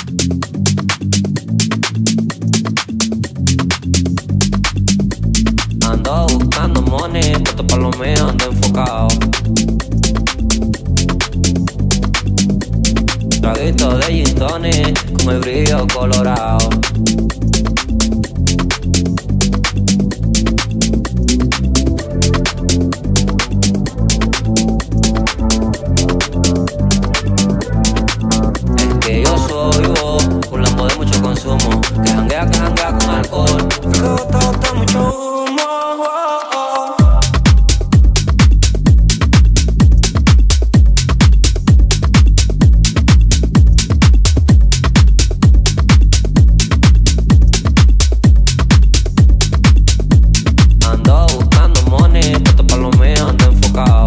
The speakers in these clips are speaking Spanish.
Ando buscando money, puesto pa' lo mío, ando enfocado. Traguito de gin tonic, con el brillo colorado. Es que yo soy vos, un lambo de mucho consumo, que janguea con alcohol. Que bota mucho humo. Ando buscando money, puesto pa' lo mío, ando enfocado.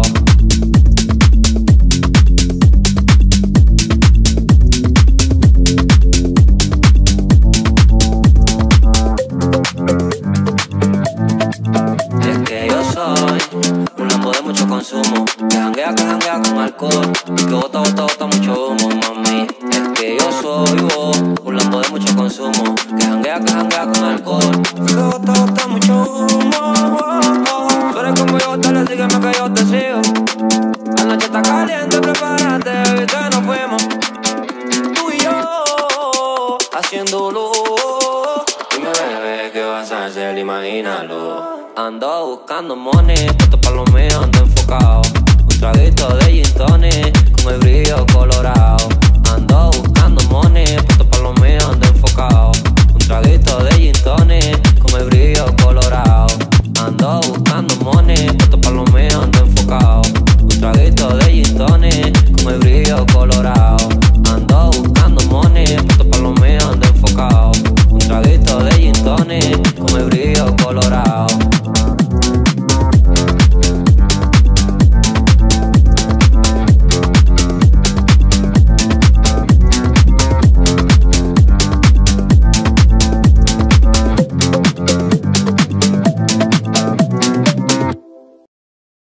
Es que yo soy un lambo de mucho consumo, que janguea con alcohol, y que bota mucho humo, mami. Es que yo soy vos, un lambo de mucho consumo, que janguea con alcohol, y que bota mucho humo. Tú eres como yo, dale, sígueme que yo te sigo. La noche está caliente, prepárate, ahorita nos fuimos. Tú y yo, haciéndolo. Dime, bebé, ¿qué vas a hacer? Imagínalo. Ando buscando money, puesto pa' lo mío, ando enfocado. Un traguito de gin tonic, con el brillo colorado.